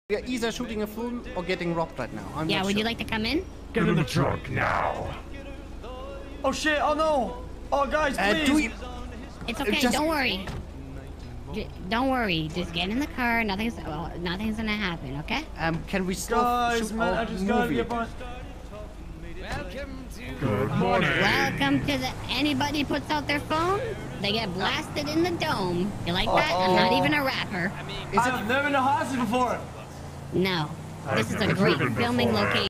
We are either shooting a film or getting robbed right now. I'm yeah, not would sure. you like to come in? Get in the trunk now. Oh shit! Oh no! Oh guys, please! It's okay. Don't worry. Don't worry. Just get in the car. Nothing's gonna happen. Okay? Can we still guys, shoot man, our I just gotta movie? be a bunch. Good morning. Welcome to the. Anybody puts out their phone, they get blasted in the dome. You like that? I'm not even a rapper. I've never been to hostage before. No. This is a great filming location.